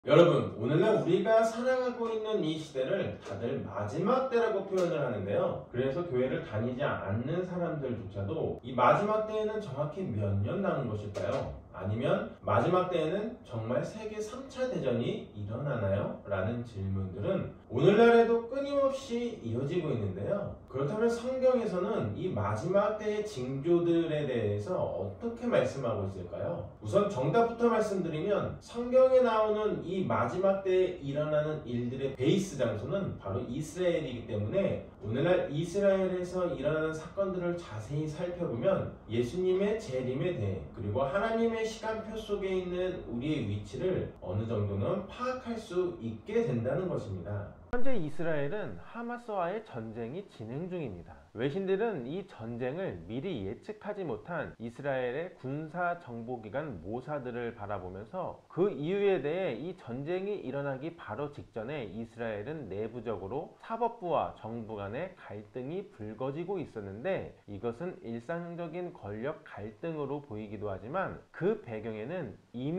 여러분, 오늘날 우리가 살아가고 있는 이 시대를 다들 마지막 때라고 표현을 하는데요. 그래서 교회를 다니지 않는 사람들조차도 이 마지막 때에는 정확히 몇 년 남은 것일까요? 아니면 마지막 때에는 정말 세계 3차 대전이 일어나나요? 라는 질문들은 오늘날에도 끊임없이 이어지고 있는데요. 그렇다면 성경에서는 이 마지막 때의 징조들에 대해서 어떻게 말씀하고 있을까요? 우선 정답부터 말씀드리면 성경에 나오는 이 마지막 때에 일어나는 일들의 베이스 장소는 바로 이스라엘이기 때문에 오늘날 이스라엘에서 일어나는 사건들을 자세히 살펴보면 예수님의 재림에 대해 그리고 하나님의 시간표 속에 있는 우리의 위치를 어느 정도는 파악할 수 있게 된다는 것입니다. 현재 이스라엘은 하마스와의 전쟁이 진행 중입니다. 외신들은 이 전쟁을 미리 예측하지 못한 이스라엘의 군사 정보기관 모사드를 바라보면서 그 이유에 대해 이 전쟁이 일어나기 바로 직전에 이스라엘은 내부적으로 사법부와 정부 간의 갈등이 불거지고 있었는데 이것은 일상적인 권력 갈등으로 보이기도 하지만 그 배경에는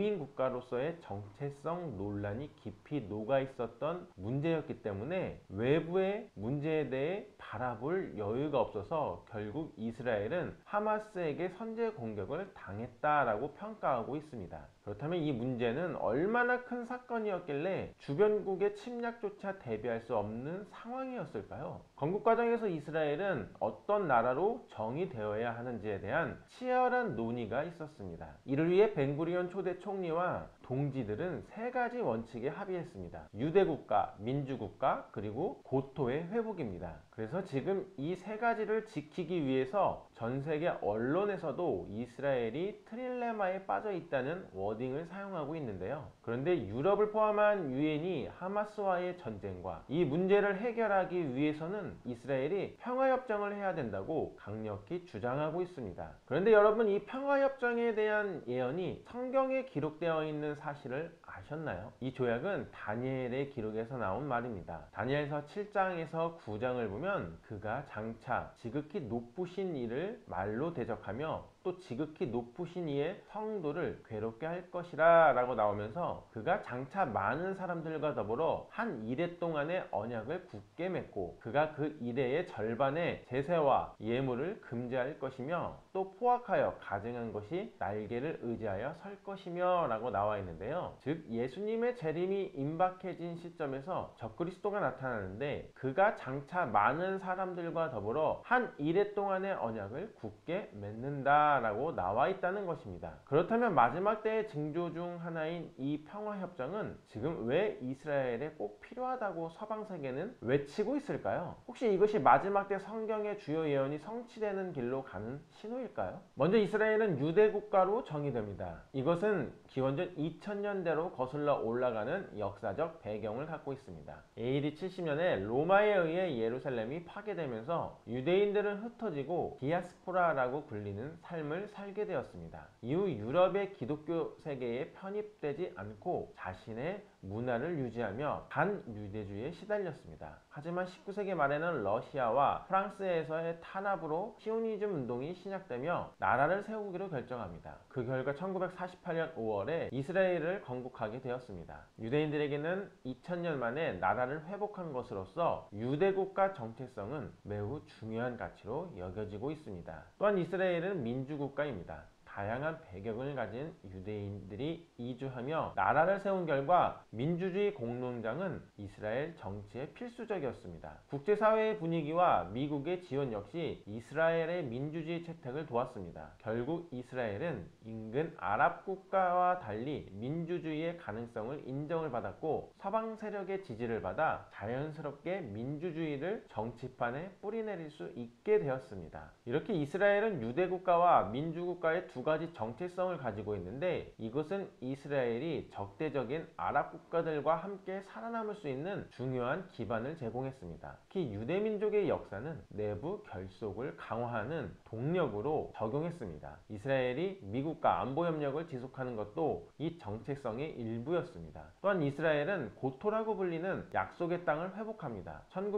이민국가로서의 정체성 논란이 깊이 녹아 있었던 문제였기 때문에 외부의 문제에 대해 바라볼 여유가 없어서 결국 이스라엘은 하마스에게 선제 공격을 당했다라고 평가하고 있습니다. 그렇다면 이 문제는 얼마나 큰 사건이었길래 주변국의 침략조차 대비할 수 없는 상황이었을까요? 건국 과정에서 이스라엘은 어떤 나라로 정의되어야 하는지에 대한 치열한 논의가 있었습니다. 이를 위해 벤구리온 초대 총리와 동지들은 세 가지 원칙에 합의했습니다. 유대국가, 민주국가, 그리고 고토의 회복입니다. 그래서 지금 이 세 가지를 지키기 위해서 전 세계 언론에서도 이스라엘이 트릴레마에 빠져 있다는 워딩을 사용하고 있는데요. 그런데 유럽을 포함한 유엔이 하마스와의 전쟁과 이 문제를 해결하기 위해서는 이스라엘이 평화협정을 해야 된다고 강력히 주장하고 있습니다. 그런데 여러분, 이 평화협정에 대한 예언이 성경에 기록되어 있는 사실을 아셨나요? 이 조약은 다니엘의 기록에서 나온 말입니다. 다니엘서 7장에서 9장을 보면 그가 장차 지극히 높으신 이를 말로 대적하며 또 지극히 높으신 이의 성도를 괴롭게 할 것이라 라고 나오면서 그가 장차 많은 사람들과 더불어 한 이레 동안의 언약을 굳게 맺고 그가 그 이레의 절반의 제세와 예물을 금지할 것이며 또 포악하여 가증한 것이 날개를 의지하여 설 것이며 라고 나와 있는데요. 즉 예수님의 재림이 임박해진 시점에서 적그리스도가 나타나는데 그가 장차 많은 사람들과 더불어 한 이레 동안의 언약을 굳게 맺는다 라고 나와 있다는 것입니다. 그렇다면 마지막 때의 징조 중 하나인 이 평화협정은 지금 왜 이스라엘에 꼭 필요하다고 서방 세계는 외치고 있을까요? 혹시 이것이 마지막 때 성경의 주요 예언이 성취되는 길로 가는 신호일까요? 먼저 이스라엘은 유대국가로 정의됩니다. 이것은 기원전 2000년대로 거슬러 올라가는 역사적 배경을 갖고 있습니다. AD 70년에 로마에 의해 예루살렘이 파괴되면서 유대인들은 흩어지고 디아스포라라고 불리는 삶을 살게 되었습니다. 이후 유럽의 기독교 세계에 편입되지 않고 자신의 문화를 유지하며 반유대주의에 시달렸습니다. 하지만 19세기 말에는 러시아와 프랑스에서의 탄압으로 시오니즘 운동이 시작되며 나라를 세우기로 결정합니다. 그 결과 1948년 5월에 이스라엘을 건국하게 되었습니다. 유대인들에게는 2000년 만에 나라를 회복한 것으로서 유대국가 정체성은 매우 중요한 가치로 여겨지고 있습니다. 또한 이스라엘은 민주국가입니다. 다양한 배경을 가진 유대인들이 이주하며 나라를 세운 결과 민주주의 공론장은 이스라엘 정치에 필수적이었습니다. 국제사회의 분위기와 미국의 지원 역시 이스라엘의 민주주의 채택을 도왔습니다. 결국 이스라엘은 인근 아랍 국가와 달리 민주주의의 가능성을 인정을 받았고 서방 세력의 지지를 받아 자연스럽게 민주주의를 정치판에 뿌리내릴 수 있게 되었습니다. 이렇게 이스라엘은 유대국가와 민주국가의 두 가지 정체성을 가지고 있는데 이것은 이스라엘이 적대적인 아랍 국가들과 함께 살아남을 수 있는 중요한 기반을 제공했습니다. 특히 유대민족의 역사는 내부 결속을 강화하는 동력으로 적용했습니다. 이스라엘이 미국과 안보협력을 지속하는 것도 이 정체성의 일부였습니다. 또한 이스라엘은 고토라고 불리는 약속의 땅을 회복합니다.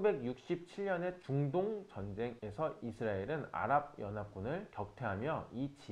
1967년의 중동 전쟁에서 이스라엘은 아랍연합군을 격퇴하며 이 지역을 장악했습니다.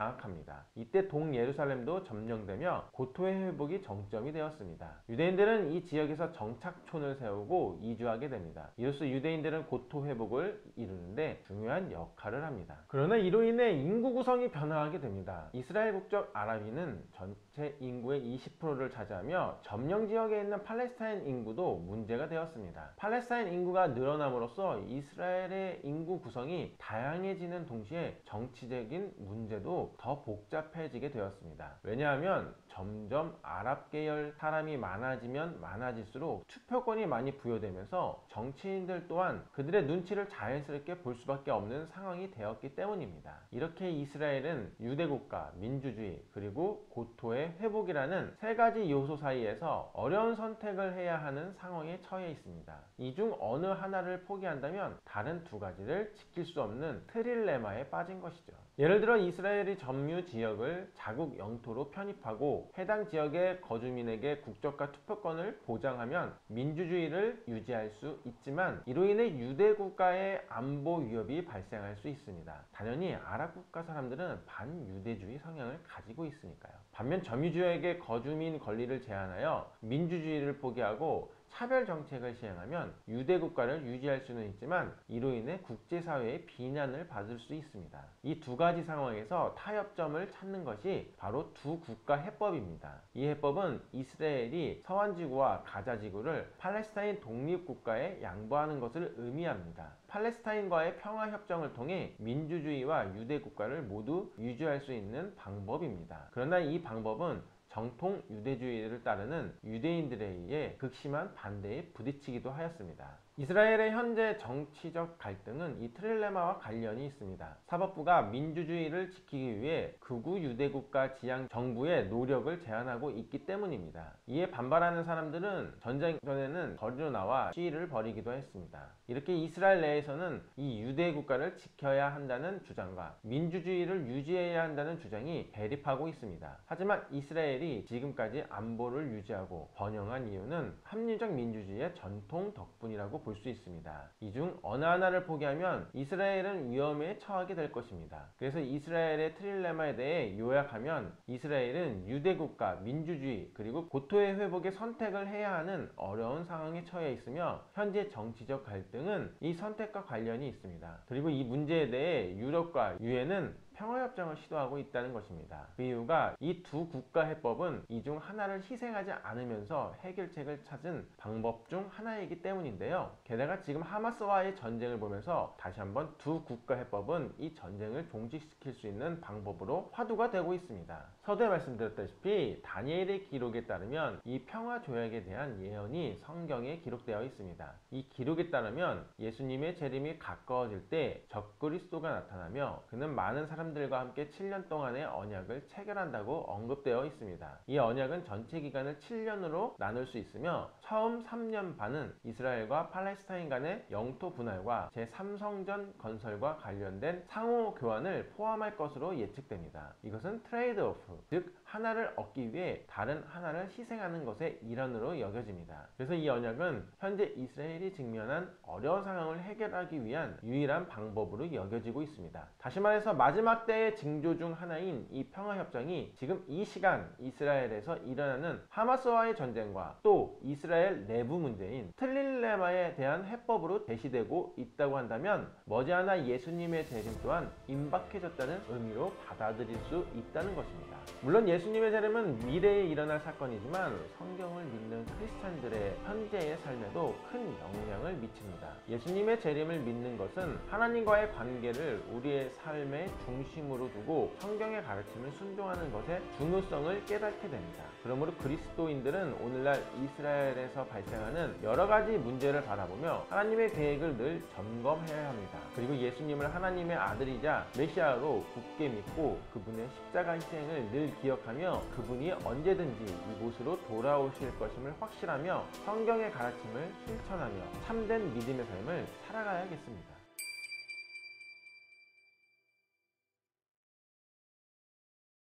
장악합니다. 이때 동예루살렘도 점령되며 고토의 회복이 정점이 되었습니다. 유대인들은 이 지역에서 정착촌을 세우고 이주하게 됩니다. 이로써 유대인들은 고토 회복을 이루는데 중요한 역할을 합니다. 그러나 이로 인해 인구 구성이 변화하게 됩니다. 이스라엘 국적 아라비는 전체 인구의 20%를 차지하며 점령 지역에 있는 팔레스타인 인구도 문제가 되었습니다. 팔레스타인 인구가 늘어남으로써 이스라엘의 인구 구성이 다양해지는 동시에 정치적인 문제도 더 복잡해지게 되었습니다. 왜냐하면 점점 아랍 계열 사람이 많아지면 많아질수록 투표권이 많이 부여되면서 정치인들 또한 그들의 눈치를 자연스럽게 볼 수밖에 없는 상황이 되었기 때문입니다. 이렇게 이스라엘은 유대국가, 민주주의, 그리고 고토의 회복이라는 세 가지 요소 사이에서 어려운 선택을 해야 하는 상황에 처해 있습니다. 이 중 어느 하나를 포기한다면 다른 두 가지를 지킬 수 없는 트릴레마에 빠진 것이죠. 예를 들어 이스라엘이 점유 지역을 자국 영토로 편입하고 해당 지역의 거주민에게 국적과 투표권을 보장하면 민주주의를 유지할 수 있지만 이로 인해 유대 국가의 안보 위협이 발생할 수 있습니다. 당연히 아랍 국가 사람들은 반유대주의 성향을 가지고 있으니까요. 반면 점유지역의 거주민 권리를 제한하여 민주주의를 포기하고 차별 정책을 시행하면 유대 국가를 유지할 수는 있지만 이로 인해 국제사회의 비난을 받을 수 있습니다. 이 두 가지 상황에서 타협점을 찾는 것이 바로 두 국가 해법입니다. 이 해법은 이스라엘이 서한지구와 가자지구를 팔레스타인 독립국가에 양보하는 것을 의미합니다. 팔레스타인과의 평화협정을 통해 민주주의와 유대 국가를 모두 유지할 수 있는 방법입니다. 그러나 이 방법은 정통 유대주의를 따르는 유대인들에 의해 극심한 반대에 부딪히기도 하였습니다. 이스라엘의 현재 정치적 갈등은 이 트릴레마와 관련이 있습니다. 사법부가 민주주의를 지키기 위해 극우 유대국가 지향 정부의 노력을 제한하고 있기 때문입니다. 이에 반발하는 사람들은 전쟁 전에는 거리로 나와 시위를 벌이기도 했습니다. 이렇게 이스라엘 내에서는 이 유대국가를 지켜야 한다는 주장과 민주주의를 유지해야 한다는 주장이 대립하고 있습니다. 하지만 이스라엘이 지금까지 안보를 유지하고 번영한 이유는 합리적 민주주의의 전통 덕분이라고 볼 수 있습니다. 이 중 어느 하나를 포기하면 이스라엘은 위험에 처하게 될 것입니다. 그래서 이스라엘의 트릴레마에 대해 요약하면 이스라엘은 유대국가, 민주주의, 그리고 고토의 회복의 선택을 해야 하는 어려운 상황에 처해 있으며 현재 정치적 갈등은 이 선택과 관련이 있습니다. 그리고 이 문제에 대해 유럽과 유엔은 평화협정을 시도하고 있다는 것입니다. 그 이유가 이 두 국가 해법은 이 중 하나를 희생하지 않으면서 해결책을 찾은 방법 중 하나이기 때문인데요. 게다가 지금 하마스와의 전쟁을 보면서 다시 한번 두 국가 해법은 이 전쟁을 종식시킬 수 있는 방법으로 화두가 되고 있습니다. 서두에 말씀드렸다시피 다니엘의 기록에 따르면 이 평화조약에 대한 예언이 성경에 기록되어 있습니다. 이 기록에 따르면 예수님의 재림이 가까워질 때 적그리스도가 나타나며 그는 많은 사람들과 함께 7년 동안의 언약을 체결한다고 언급되어 있습니다. 이 언약은 전체 기간을 7년으로 나눌 수 있으며 처음 3년 반은 이스라엘과 팔레스타인 간의 영토 분할과 제3성전 건설과 관련된 상호 교환을 포함할 것으로 예측됩니다. 이것은 트레이드오프, 즉 하나를 얻기 위해 다른 하나를 희생하는 것의 일환으로 여겨집니다. 그래서 이 언약은 현재 이스라엘이 직면한 어려운 상황을 해결하기 위한 유일한 방법으로 여겨지고 있습니다. 다시 말해서 마지막 때의 징조 중 하나인 이 평화협정이 지금 이 시간 이스라엘에서 일어나는 하마스와의 전쟁과 또 이스라엘 내부 문제인 트릴레마에 대한 해법으로 제시되고 있다고 한다면 머지않아 예수님의 재림 또한 임박해졌다는 의미로 받아들일 수 있다는 것입니다. 물론 예수님의 재림은 미래에 일어날 사건이지만 성경을 믿는 크리스찬들의 현재의 삶에도 큰 영향을 미칩니다. 예수님의 재림을 믿는 것은 하나님과의 관계를 우리의 삶의 중심으로 두고 성경의 가르침을 순종하는 것의 중요성을 깨닫게 됩니다. 그러므로 그리스도인들은 오늘날 이스라엘에서 발생하는 여러 가지 문제를 바라보며 하나님의 계획을 늘 점검해야 합니다. 그리고 예수님을 하나님의 아들이자 메시아로 굳게 믿고 그분의 십자가 희생을 늘 기억하며 그분이 언제든지 이곳으로 돌아오실 것임을 확신하며 성경의 가르침을 실천하며 참된 믿음의 삶을 살아가야겠습니다.